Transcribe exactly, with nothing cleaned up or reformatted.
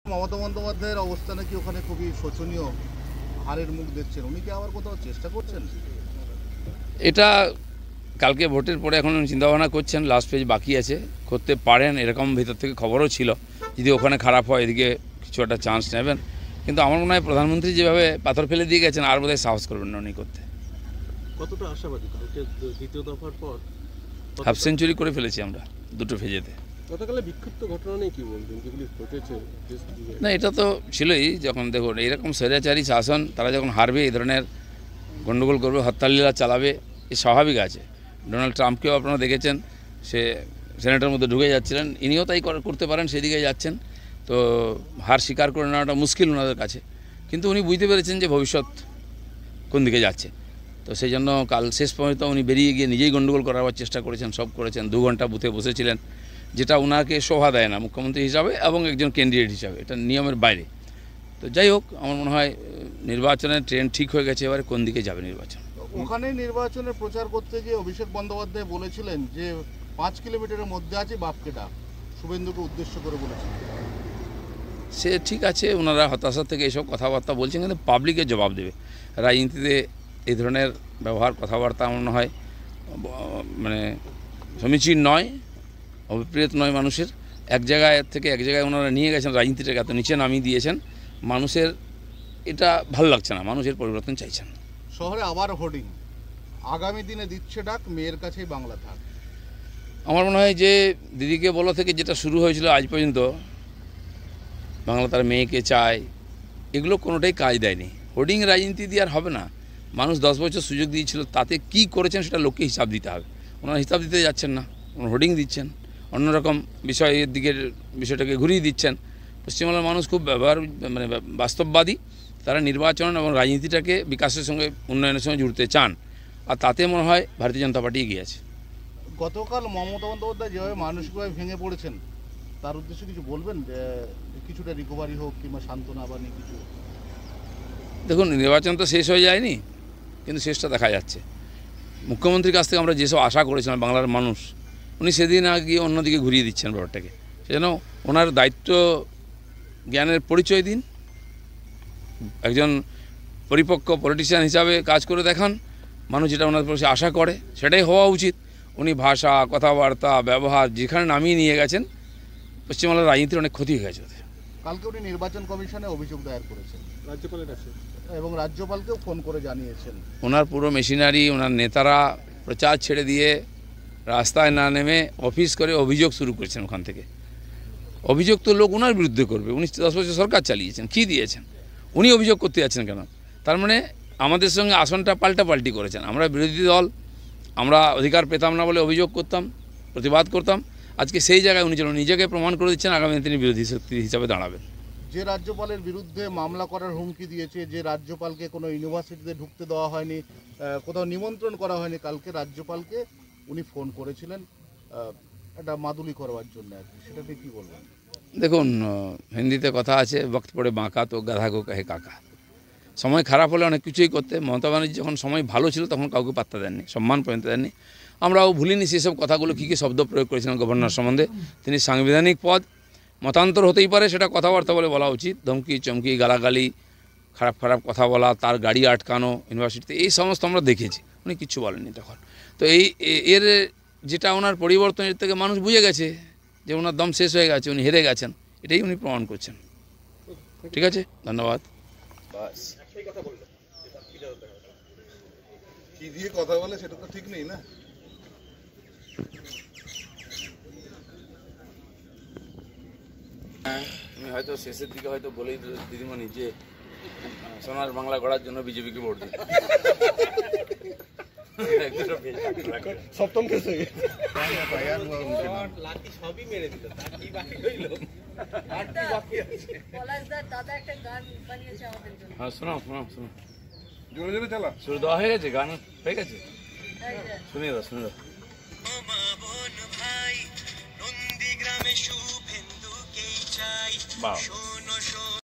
মমতা বন্দ্যোপাধ্যায়ের অবস্থা নাকি ওখানে খুবই শোচনীয়, হারের মুখ দেখছেন, উনি কি আবার কোথাও চেষ্টা করছেন? এটা কালকে ভোটের পরে এখন চিন্তাভাবনা করছেন, লাস্ট পেজ বাকি আছে, করতে পারেন এরকম ভিতর থেকে খবরও ছিল। যদি ওখানে খারাপ হয় এদিকে কিছু একটা চান্স নেবেন, কিন্তু আমার মনে হয় প্রধানমন্ত্রী যেভাবে পাথর ফেলে দিয়ে গেছেন আর বোধহয় সাহস করবেন না উনি করতে। কতটা আশাবাদী কালকে দ্বিতীয় দফার পর? হাফ সেঞ্চুরি করে ফেলেছি আমরা দুটো ফেজেতে। গতকালে বিক্ষিপ্ত ঘটনা নেই কি বলবেন যেগুলি ঘটেছে? না, এটা তো ছিলই। যখন দেখুন এইরকম স্বৈরাচারী শাসন, তারা যখন হারবে এই ধরনের গণ্ডগোল করবে, হত্যালীলা চালাবে, এ স্বাভাবিক আছে। ডোনাল্ড ট্রাম্পকেও আপনারা দেখেছেন, সে সেনেটের মধ্যে ঢুকে যাচ্ছিলেন, ইনিও তাই করতে পারেন, সেদিকে যাচ্ছেন। তো হার স্বীকার করে নেওয়াটা মুশকিল ওনাদের কাছে, কিন্তু উনি বুঝতে পেরেছেন যে ভবিষ্যৎ কোন দিকে যাচ্ছে। তো সেই জন্য কাল শেষ পর্যন্ত উনি বেরিয়ে গিয়ে নিজেই গণ্ডগোল করাবার চেষ্টা করেছেন, সব করেছেন। দু ঘন্টা বুথে বসেছিলেন, যেটা ওনাকে শোভা দেয় না মুখ্যমন্ত্রী হিসাবে এবং একজন ক্যান্ডিডেট হিসাবে, এটা নিয়মের বাইরে। তো যাই হোক, আমার মনে হয় নির্বাচনের ট্রেন্ড ঠিক হয়ে গেছে, এবারে কোন দিকে যাবে নির্বাচন। ওখানে নির্বাচনের প্রচার করতে গিয়ে অভিষেক বন্দ্যোপাধ্যায় বলেছিলেন যে পাঁচ কিলোমিটারের মধ্যে আছে বাপকেটা, শুভেন্দুকে উদ্দেশ্য করে বলেছিলেন। সে ঠিক আছে, ওনারা হতাশা থেকে এইসব কথাবার্তা বলছেন, কিন্তু পাবলিকের জবাব দেবে। রাজনীতিতে এই ধরনের ব্যবহার কথাবার্তা আমার মনে হয় মানে সমীচীন নয়, অভিপ্রেত নয় মানুষের। এক জায়গায় থেকে এক জায়গায় ওনারা নিয়ে গেছেন, রাজনীতিটাকে এত নিচে নামিয়ে দিয়েছেন, মানুষের এটা ভালো লাগছে না, মানুষের পরিবর্তন চাইছেন। শহরে আবার হোর্ডিং, আগামী দিনে দিচ্ছে ডাক, মেয়ের কাছেই বাংলা থাক। আমার মনে হয় যে দিদিকে বলা থেকে যেটা শুরু হয়েছিল আজ পর্যন্ত, বাংলা তার মেয়েকে চায়, এগুলো কোনোটাই কাজ দেয়নি। হোর্ডিং রাজনীতি দিয়ে আর হবে না। মানুষ দশ বছর সুযোগ দিয়েছিল, তাতে কি করেছেন সেটা লোককে হিসাব দিতে হবে। ওনারা হিসাব দিতে যাচ্ছেন না, ওনারা হোর্ডিং দিচ্ছেন, অন্যরকম বিষয়ের দিকের বিষয়টাকে ঘুরিয়ে দিচ্ছেন। পশ্চিমবাংলার মানুষ খুব ব্যবহার মানে বাস্তববাদী, তারা নির্বাচন এবং রাজনীতিটাকে বিকাশের সঙ্গে উন্নয়নের সঙ্গে জুড়তে চান, আর তাতে মনে হয় ভারতীয় জনতা পার্টি এগিয়ে আছে। গতকাল মমতা বন্দ্যোপাধ্যায় যেভাবে মানসিকভাবে ভেঙে পড়েছেন, তার উদ্দেশ্যে কিছু বলবেন? কিছুটা রিকভারি হোক কিংবা সান্ত্বনা বাণী কিছু? দেখুন, নির্বাচন তো শেষ হয়ে যায়নি, কিন্তু শেষটা দেখা যাচ্ছে। মুখ্যমন্ত্রীর কাছ থেকে আমরা যেসব আশা করেছিলাম বাংলার মানুষ, উনি সেদিন গিয়ে অন্যদিকে ঘুরিয়ে দিচ্ছেন ব্যাপারটাকে। সেজন্য ওনার দায়িত্ব জ্ঞানের পরিচয় দিন, একজন পরিপক্ক পলিটিশিয়ান হিসাবে কাজ করে দেখান। মানুষ যেটা ওনার কাছে আশা করে সেটাই হওয়া উচিত। উনি ভাষা, কথাবার্তা, ব্যবহার যেখানে নামিয়ে নিয়ে গেছেন, পশ্চিমবাংলার রাজনীতির অনেক ক্ষতি হয়ে গেছে ওদের। কালকে উনি নির্বাচন কমিশনে অভিযোগ দায়ের করেছেন রাজ্যপালের কাছে, এবং রাজ্যপালকেও ফোন করে জানিয়েছেন। ওনার পুরো মেশিনারি, ওনার নেতারা প্রচার ছেড়ে দিয়ে রাস্তায় না নেমে অফিস করে অভিযোগ শুরু করেছেন। ওখান থেকে অভিযোগ তো লোক ওনার বিরুদ্ধে করবে। উনি দশ বছর সরকার চালিয়েছেন, কী দিয়েছেন? উনি অভিযোগ করতে যাচ্ছেন কেন? তার মানে আমাদের সঙ্গে আসনটা পাল্টাপাল্টি করেছেন। আমরা বিরোধী দল, আমরা অধিকার পেতাম না বলে অভিযোগ করতাম, প্রতিবাদ করতাম। আজকে সেই জায়গায় উনি যেন নিজেকে প্রমাণ করে দিচ্ছেন, আগামী দিনে তিনি বিরোধী শক্তি হিসাবে দাঁড়াবেন। যে রাজ্যপালের বিরুদ্ধে মামলা করার হুমকি দিয়েছে, যে রাজ্যপালকে কোনো ইউনিভার্সিটিতে ঢুকতে দেওয়া হয়নি, কোথাও নিমন্ত্রণ করা হয়নি, কালকে রাজ্যপালকে উনি ফোন করেছিলেন একটা মাদুলি করবার জন্য আর কি, সেটাতে কী বলবেন? দেখুন, হিন্দিতে কথা আছে, বক্ত পড়ে বাঁকা তো গাধা গো কাহে কাকা। সময় খারাপ হলে অনেক কিছুই করতে। মমতা ব্যানার্জি যখন সময় ভালো ছিল তখন কাউকে পাত্তা দেননি, সম্মান পর্যন্ত দেননি। আমরাও ভুলিনি সেসব কথাগুলো, কী কী শব্দ প্রয়োগ করেছিলেন গভর্নর সম্বন্ধে। তিনি সাংবিধানিক পদ, মতান্তর হতেই পারে, সেটা কথাবার্তা বলে বলা উচিত। ধমকি চমকি, গালাগালি, খারাপ খারাপ কথা বলা, তার গাড়ি আটকানো ইউনিভার্সিটিতে, এই সমস্ত আমরা দেখেছি। উনি কিচ্ছু বলেননি তখন। তো এই এর যেটা ওনার পরিবর্তনের থেকে মানুষ বুঝে গেছে যে ওনার দম শেষ হয়ে গেছে, উনি হেরে গেছেন, এটাই উনি প্রমাণ করছেন। ঠিক আছে, ধন্যবাদ। বাস কি দিয়ে কথা বলে সেটা তো ঠিক নেই না। তুমি হয়তো শেষের দিকে হয়তো বলেই দিদিমণি যে সোনার বাংলা গড়ার জন্য বিজেপিকে ভোট দিই। সপ্তম কেস হয়ে গেছে, সবই মেরে দিল, তার কি বাকি রইল? হ্যাঁ, শোনাও শোনাও শোনাও, জোরে জোরে চালা, শুরু দেওয়া হয়ে গেছে, গান হয়ে গেছে, শুনিয়ে দাও শুনিয়ে দাও। বাহ।